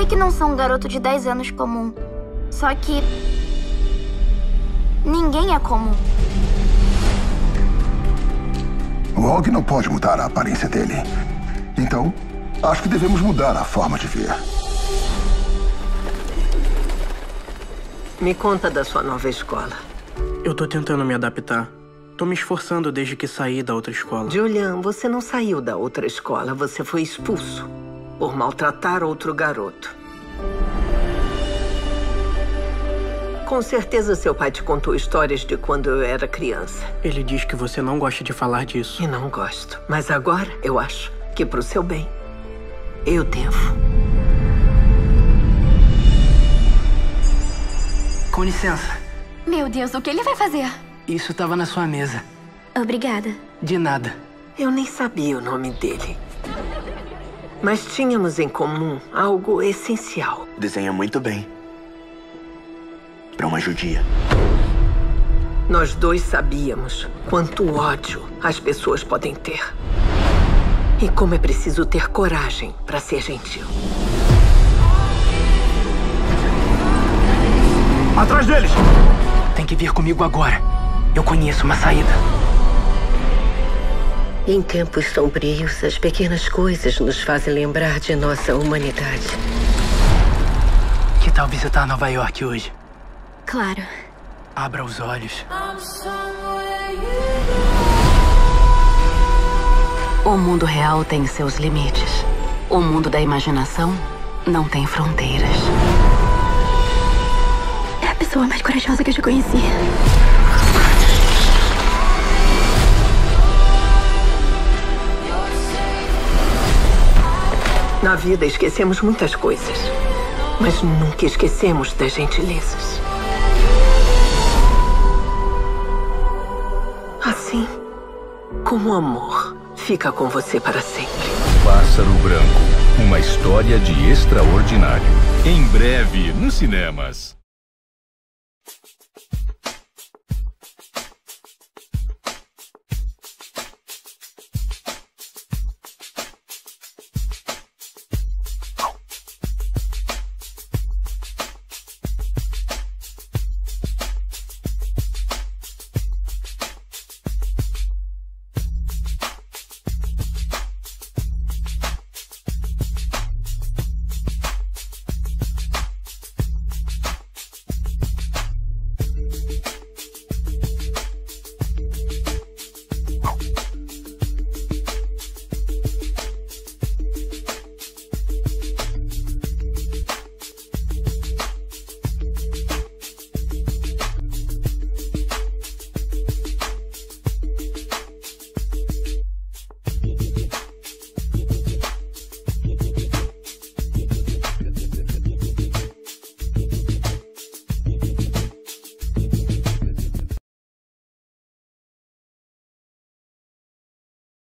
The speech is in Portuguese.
sei que não sou um garoto de 10 anos comum. Só que... ninguém é comum. O Rogue não pode mudar a aparência dele. Então, acho que devemos mudar a forma de ver. Me conta da sua nova escola. Eu tô tentando me adaptar. Tô me esforçando desde que saí da outra escola. Julian, você não saiu da outra escola. Você foi expulso por maltratar outro garoto. Com certeza seu pai te contou histórias de quando eu era criança. Ele diz que você não gosta de falar disso. E não gosto. Mas agora eu acho que pro seu bem, eu devo. Com licença. Meu Deus, o que ele vai fazer? Isso estava na sua mesa. Obrigada. De nada. Eu nem sabia o nome dele. Mas tínhamos em comum algo essencial. Desenha muito bem. Pra uma judia. Nós dois sabíamos quanto ódio as pessoas podem ter. E como é preciso ter coragem pra ser gentil. Atrás deles! Tem que vir comigo agora. Eu conheço uma saída. Em tempos sombrios, as pequenas coisas nos fazem lembrar de nossa humanidade. Que tal visitar Nova York hoje? Claro. Abra os olhos. O mundo real tem seus limites. O mundo da imaginação não tem fronteiras. É a pessoa mais corajosa que eu já conheci. Na vida esquecemos muitas coisas, mas nunca esquecemos das gentilezas. Assim como o amor fica com você para sempre. Pássaro Branco, uma história de extraordinário. Em breve, nos cinemas.